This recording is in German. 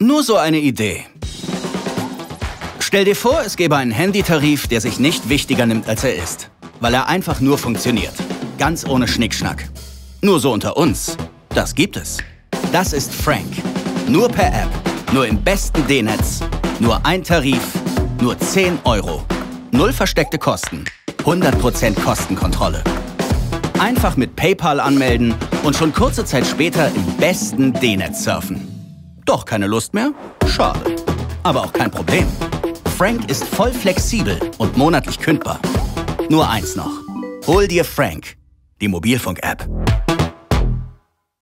Nur so eine Idee. Stell dir vor, es gäbe einen Handytarif, der sich nicht wichtiger nimmt, als er ist. Weil er einfach nur funktioniert. Ganz ohne Schnickschnack. Nur so unter uns. Das gibt es. Das ist Frank. Nur per App. Nur im besten D-Netz. Nur ein Tarif. Nur 10 €. Null versteckte Kosten. 100% Kostenkontrolle. Einfach mit PayPal anmelden und schon kurze Zeit später im besten D-Netz surfen. Doch keine Lust mehr? Schade. Aber auch kein Problem. Frank ist voll flexibel und monatlich kündbar. Nur eins noch. Hol dir Frank, die Mobilfunk-App.